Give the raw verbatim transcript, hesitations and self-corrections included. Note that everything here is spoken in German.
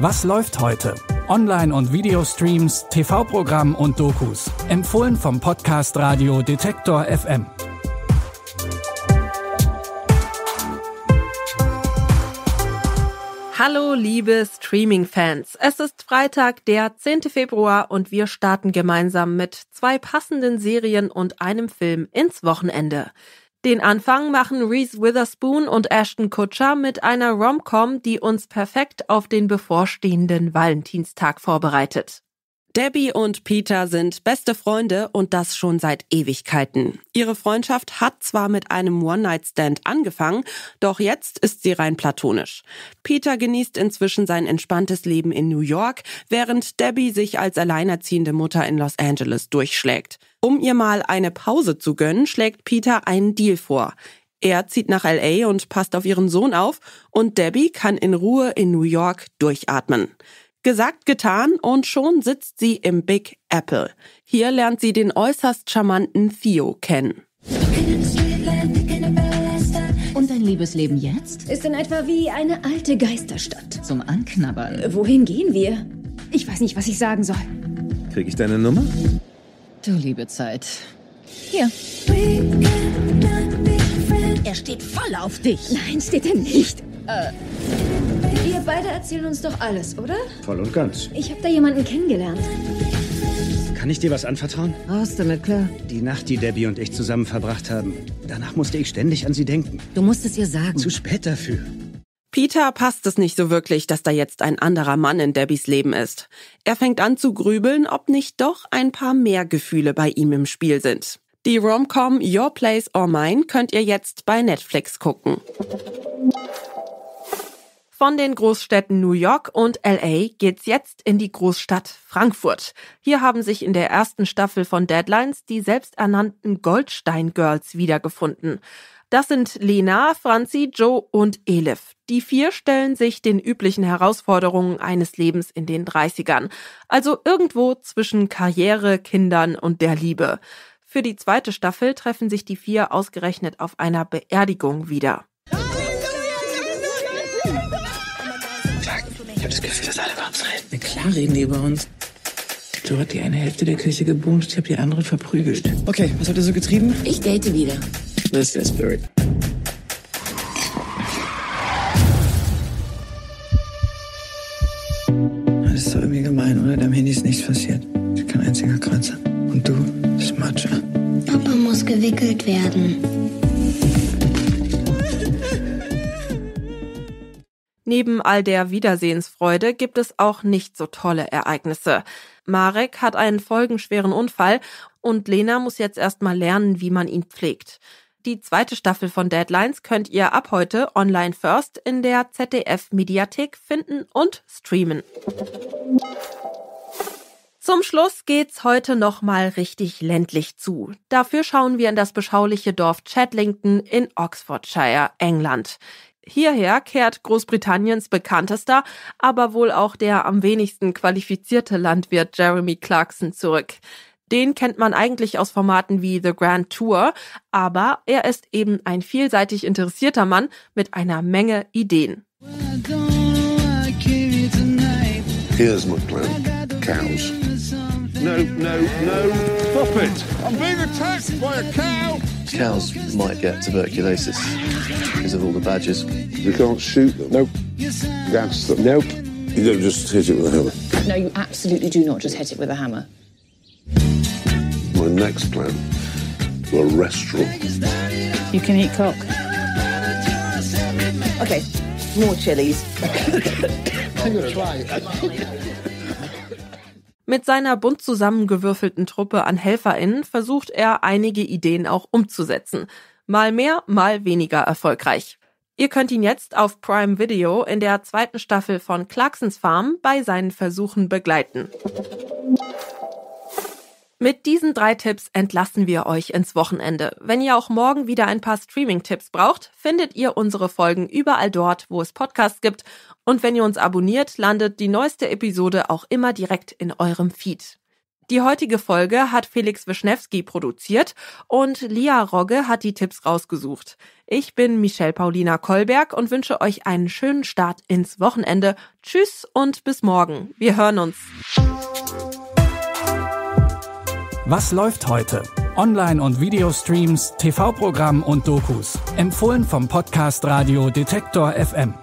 Was läuft heute? Online- und Videostreams, T V-Programm und Dokus. Empfohlen vom Podcast Radio Detektor F M. Hallo liebe Streaming-Fans, es ist Freitag, der zehnten Februar und wir starten gemeinsam mit zwei passenden Serien und einem Film ins Wochenende. Den Anfang machen Reese Witherspoon und Ashton Kutcher mit einer Rom-Com, die uns perfekt auf den bevorstehenden Valentinstag vorbereitet. Debbie und Peter sind beste Freunde und das schon seit Ewigkeiten. Ihre Freundschaft hat zwar mit einem One-Night-Stand angefangen, doch jetzt ist sie rein platonisch. Peter genießt inzwischen sein entspanntes Leben in New York, während Debbie sich als alleinerziehende Mutter in Los Angeles durchschlägt. Um ihr mal eine Pause zu gönnen, schlägt Peter einen Deal vor. Er zieht nach L A und passt auf ihren Sohn auf und Debbie kann in Ruhe in New York durchatmen. Gesagt, getan und schon sitzt sie im Big Apple. Hier lernt sie den äußerst charmanten Theo kennen. Und dein Liebesleben jetzt? Ist in etwa wie eine alte Geisterstadt. Zum Anknabbern. Wohin gehen wir? Ich weiß nicht, was ich sagen soll. Krieg ich deine Nummer? Du liebe Zeit. Hier. Er steht voll auf dich. Nein, steht er nicht. Äh... Wir beide erzählen uns doch alles, oder? Voll und ganz. Ich habe da jemanden kennengelernt. Kann ich dir was anvertrauen? Raus damit, klar. Die Nacht, die Debbie und ich zusammen verbracht haben. Danach musste ich ständig an sie denken. Du musst es ihr sagen. Zu spät dafür. Peter passt es nicht so wirklich, dass da jetzt ein anderer Mann in Debbies Leben ist. Er fängt an zu grübeln, ob nicht doch ein paar mehr Gefühle bei ihm im Spiel sind. Die Rom-Com Your Place or Mine könnt ihr jetzt bei Netflix gucken. Von den Großstädten New York und L A geht's jetzt in die Großstadt Frankfurt. Hier haben sich in der ersten Staffel von Deadlines die selbsternannten Goldstein-Girls wiedergefunden. Das sind Lena, Franzi, Joe und Elif. Die vier stellen sich den üblichen Herausforderungen eines Lebens in den dreißigern. Also irgendwo zwischen Karriere, Kindern und der Liebe. Für die zweite Staffel treffen sich die vier ausgerechnet auf einer Beerdigung wieder. Ich habe das Gefühl, dass alle über uns reden. Na klar reden die über uns. Joe hat die eine Hälfte der Kirche gebumst, ich habe die andere verprügelt. Okay, was hat er so getrieben? Ich date wieder. Das ist der Spirit. Das ist doch irgendwie gemein, oder? Deinem Handy ist nichts passiert. Kein einziger Kratzer. Und du? Das Matsche. Papa muss gewickelt werden. Neben all der Wiedersehensfreude gibt es auch nicht so tolle Ereignisse. Marek hat einen folgenschweren Unfall und Lena muss jetzt erstmal lernen, wie man ihn pflegt. Die zweite Staffel von Deadlines könnt ihr ab heute online first in der Z D F-Mediathek finden und streamen. Zum Schluss geht's heute nochmal richtig ländlich zu. Dafür schauen wir in das beschauliche Dorf Chadlington in Oxfordshire, England. Hierher kehrt Großbritanniens bekanntester, aber wohl auch der am wenigsten qualifizierte Landwirt Jeremy Clarkson zurück. Den kennt man eigentlich aus Formaten wie The Grand Tour, aber er ist eben ein vielseitig interessierter Mann mit einer Menge Ideen. Here's my plan. Cows. No, no, no. Stop it! I'm being attacked by a cow! Cows might get tuberculosis because of all the badgers. You can't shoot them. Nope. Gas them. Nope. You don't just hit it with a hammer. No, you absolutely do not just hit it with a hammer. My next plan, to a restaurant. You can eat cock. Okay, more chilies. I'm gonna try. Mit seiner bunt zusammengewürfelten Truppe an HelferInnen versucht er, einige Ideen auch umzusetzen. Mal mehr, mal weniger erfolgreich. Ihr könnt ihn jetzt auf Prime Video in der zweiten Staffel von Clarksons Farm bei seinen Versuchen begleiten. Mit diesen drei Tipps entlassen wir euch ins Wochenende. Wenn ihr auch morgen wieder ein paar Streaming-Tipps braucht, findet ihr unsere Folgen überall dort, wo es Podcasts gibt. Und wenn ihr uns abonniert, landet die neueste Episode auch immer direkt in eurem Feed. Die heutige Folge hat Felix Wischnewski produziert und Lia Rogge hat die Tipps rausgesucht. Ich bin Michelle Paulina Kolberg und wünsche euch einen schönen Start ins Wochenende. Tschüss und bis morgen. Wir hören uns. Was läuft heute? Online- und Videostreams, T V-Programm und Dokus. Empfohlen vom Podcast Radio Detektor F M.